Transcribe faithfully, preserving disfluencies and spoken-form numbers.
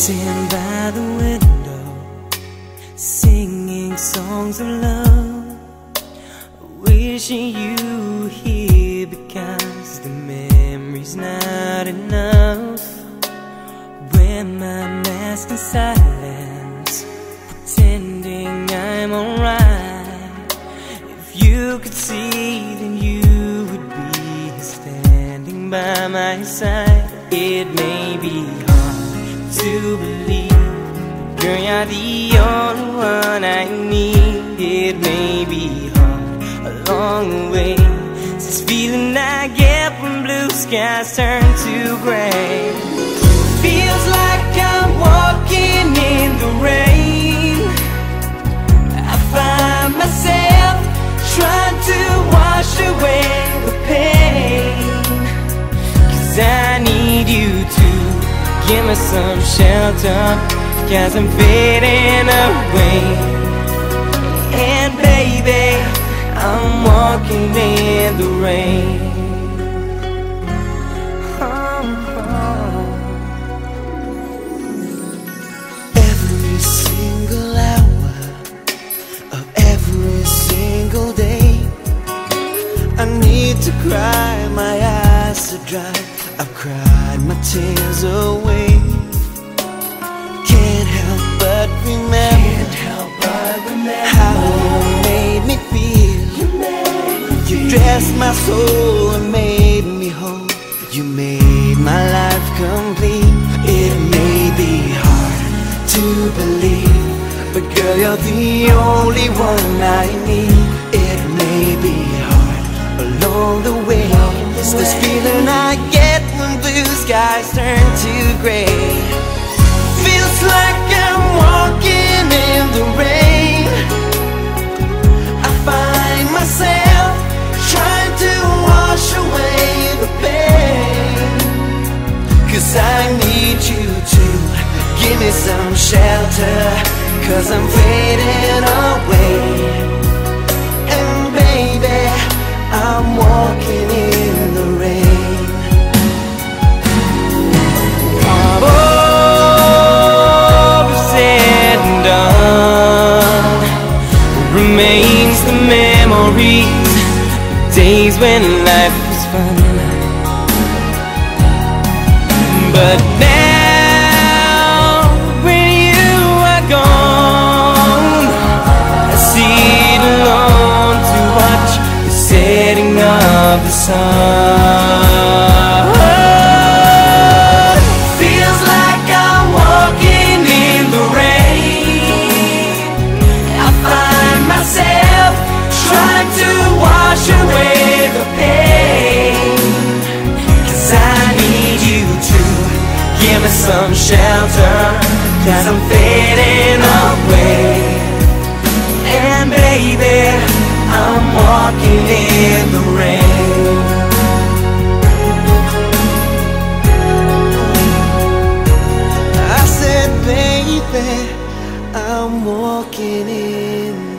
Sitting by the window, singing songs of love, wishing you were here because the memory's not enough. When my mask in silence, pretending I'm alright. If you could see, then you would be here standing by my side. It may be hard to believe, girl, you're the only one I need. It may be hard along the way, this feeling I get when blue skies turn to gray. Feels like I'm walking in the rain. I find myself trying to wash away the pain, 'cause I need you to give me some shelter, 'cause I'm fading away. And baby, I'm walking in the rain. Oh, oh. Every single hour of every single day, I need to cry, my eyes are dry. I've cried my tears away. Can't help but remember, Can't help but remember how you made me feel. You, made me you feel. Dressed my soul and made me whole. You made my life complete. It may be hard to believe, but girl, you're the only one I need. It may be hard along the way, it's this feeling I get when blue skies turn to gray. Feels like I'm walking in the rain. I find myself trying to wash away the pain, 'cause I need you to give me some shelter, 'cause I'm fading away. And baby, I'm walking in the rain. All said and done, remains the memories, days when life was fun. But now, when you are gone, I sit alone to watch the setting of the sun. Feels like I'm walking in the rain. I find myself trying to wash away the pain, 'cause I need you to give me some shelter, 'cause I'm fading away. And baby, I'm walking in the rain. I said, baby, I'm walking in